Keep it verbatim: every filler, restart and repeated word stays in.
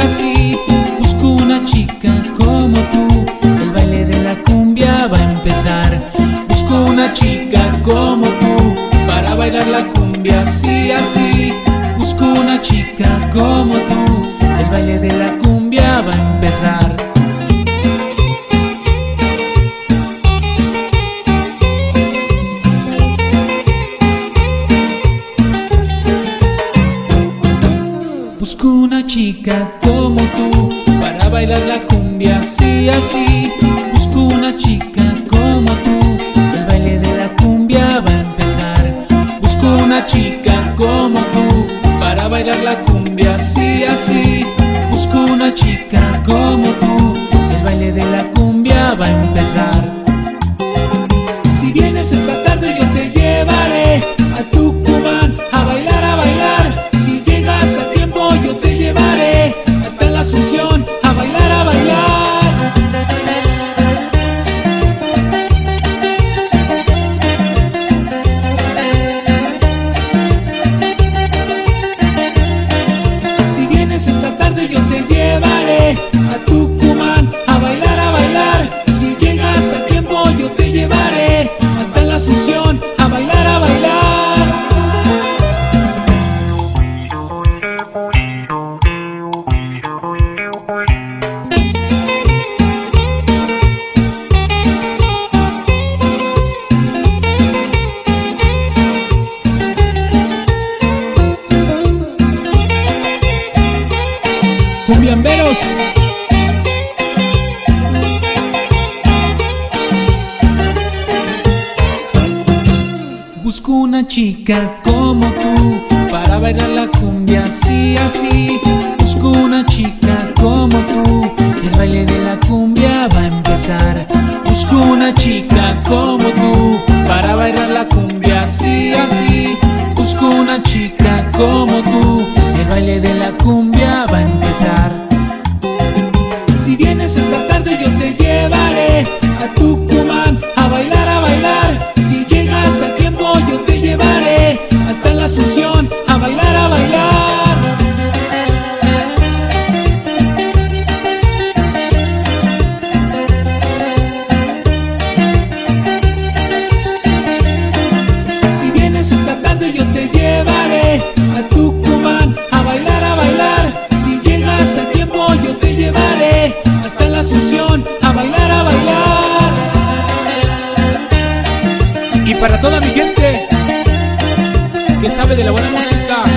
así. Busco una chica como tú, el baile de la cumbia va a empezar. Busco una chica como tú, para bailar la cumbia así, así. Busco una chica como tú, el baile de la cumbia va a empezar. Busco una chica como tú, para bailar la cumbia así, así. Busco una chica como tú, el baile de la cumbia va a empezar. Busco una chica como tú, para bailar la cumbia así, así. Busco una chica como tú, el baile de la cumbia va a empezar. Si vienes esta tarde yo te llevaré a Tucumán a bailar, a bailar. Si llegas a tiempo yo te llevaré hasta la Asunción a bailar, a bailar. Si vienes esta tarde yo te llevaré a Tucumán a bailar, a bailar. Si llegas a tiempo yo te llevaré hasta la Asunción a bailar, a bailar. Cumbiamberos, busco una chica como tú, para bailar la cumbia así, así. Busco una chica como tú, el baile de la cumbia va a empezar. Busco una chica como tú, para bailar la cumbia así, así. Busco una chica como tú, el baile de la cumbia va a empezar. Si vienes esta tarde yo te llevaré a Tucumán a bailar, a bailar. Si llegas a tiempo yo te llevaré hasta la Asunción a bailar, a bailar. Si vienes esta tarde yo te llevaré a Tucumán a bailar, a bailar. Si llegas a tiempo yo te llevaré hasta la Asunción a bailar, a bailar. Y para toda mi gente que sabe de la buena música,